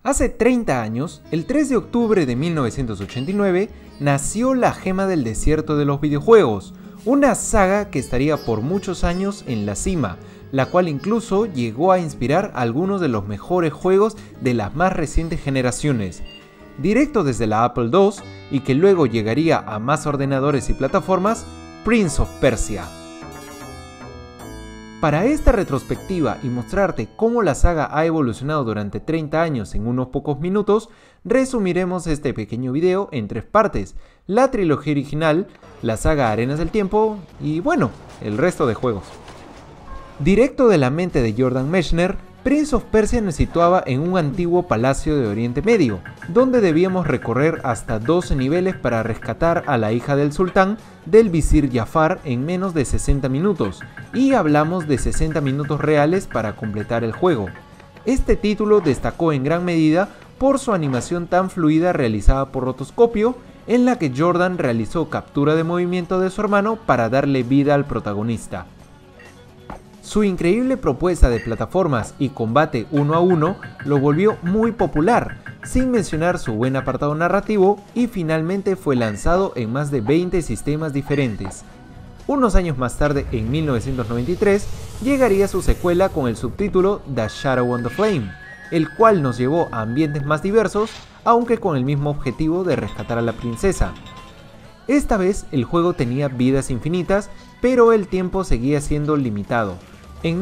Hace 30 años, el 3 de octubre de 1989, nació la gema del desierto de los videojuegos, una saga que estaría por muchos años en la cima, la cual incluso llegó a inspirar algunos de los mejores juegos de las más recientes generaciones. Directo desde la Apple II y que luego llegaría a más ordenadores y plataformas, Prince of Persia. Para esta retrospectiva y mostrarte cómo la saga ha evolucionado durante 30 años en unos pocos minutos, resumiremos este pequeño video en 3 partes: la trilogía original, la saga Arenas del Tiempo y bueno, el resto de juegos. Directo de la mente de Jordan Mechner, Prince of Persia nos situaba en un antiguo palacio de Oriente Medio, donde debíamos recorrer hasta 12 niveles para rescatar a la hija del sultán del visir Jafar en menos de 60 minutos, y hablamos de 60 minutos reales para completar el juego. Este título destacó en gran medida por su animación tan fluida realizada por rotoscopio, en la que Jordan realizó captura de movimiento de su hermano para darle vida al protagonista. Su increíble propuesta de plataformas y combate uno a uno lo volvió muy popular, sin mencionar su buen apartado narrativo, y finalmente fue lanzado en más de 20 sistemas diferentes. Unos años más tarde, en 1993, llegaría su secuela con el subtítulo The Shadow on the Flame, el cual nos llevó a ambientes más diversos, aunque con el mismo objetivo de rescatar a la princesa. Esta vez el juego tenía vidas infinitas, pero el tiempo seguía siendo limitado. En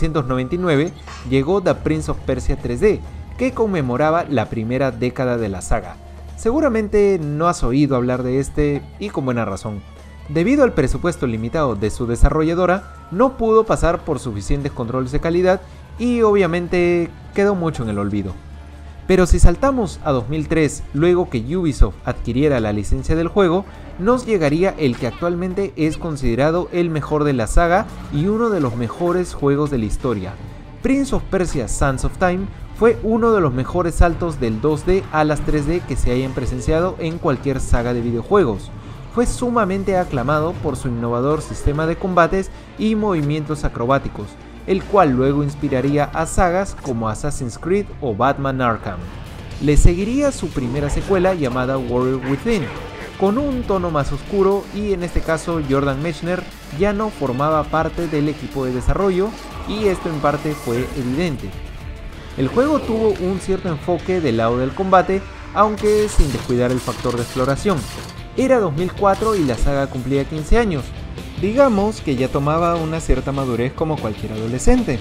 1999 llegó The Prince of Persia 3D, que conmemoraba la primera década de la saga. Seguramente no has oído hablar de este, y con buena razón. Debido al presupuesto limitado de su desarrolladora, no pudo pasar por suficientes controles de calidad y obviamente quedó mucho en el olvido. Pero si saltamos a 2003, luego que Ubisoft adquiriera la licencia del juego, nos llegaría el que actualmente es considerado el mejor de la saga y uno de los mejores juegos de la historia. Prince of Persia: Sands of Time fue uno de los mejores saltos del 2D a las 3D que se hayan presenciado en cualquier saga de videojuegos. Fue sumamente aclamado por su innovador sistema de combates y movimientos acrobáticos, el cual luego inspiraría a sagas como Assassin's Creed o Batman Arkham. Le seguiría su primera secuela llamada Warrior Within, con un tono más oscuro, y en este caso Jordan Mechner ya no formaba parte del equipo de desarrollo, y esto en parte fue evidente. El juego tuvo un cierto enfoque del lado del combate, aunque sin descuidar el factor de exploración. Era 2004 y la saga cumplía 15 años. Digamos que ya tomaba una cierta madurez como cualquier adolescente.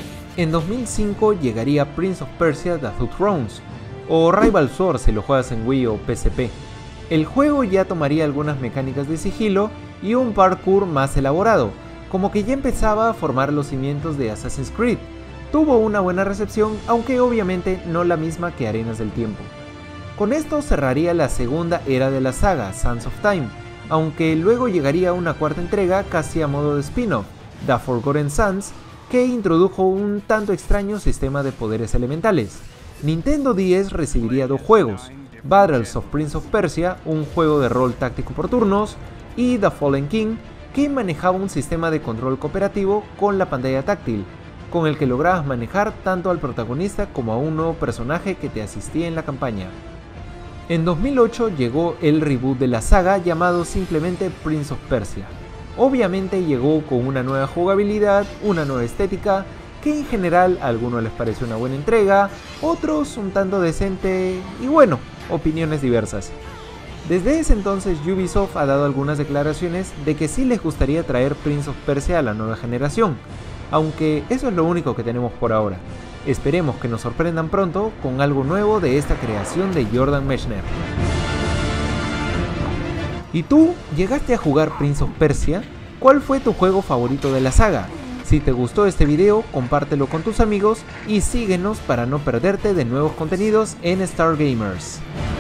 En 2005 llegaría Prince of Persia: The Two Thrones, o Rival Sword si lo juegas en Wii o PSP. El juego ya tomaría algunas mecánicas de sigilo y un parkour más elaborado, como que ya empezaba a formar los cimientos de Assassin's Creed. Tuvo una buena recepción, aunque obviamente no la misma que Arenas del Tiempo. Con esto cerraría la segunda era de la saga, Sands of Time, aunque luego llegaría una cuarta entrega casi a modo de spin-off, The Forgotten Sands, que introdujo un tanto extraño sistema de poderes elementales. Nintendo DS recibiría 2 juegos: Battles of Prince of Persia, un juego de rol táctico por turnos, y The Fallen King, que manejaba un sistema de control cooperativo con la pantalla táctil, con el que lograbas manejar tanto al protagonista como a un nuevo personaje que te asistía en la campaña. En 2008 llegó el reboot de la saga llamado simplemente Prince of Persia. Obviamente llegó con una nueva jugabilidad, una nueva estética, que en general a algunos les pareció una buena entrega, otros un tanto decente y bueno, opiniones diversas. Desde ese entonces Ubisoft ha dado algunas declaraciones de que sí les gustaría traer Prince of Persia a la nueva generación, aunque eso es lo único que tenemos por ahora. Esperemos que nos sorprendan pronto con algo nuevo de esta creación de Jordan Mechner. ¿Y tú llegaste a jugar Prince of Persia? ¿Cuál fue tu juego favorito de la saga? Si te gustó este video, compártelo con tus amigos y síguenos para no perderte de nuevos contenidos en Star Gamers.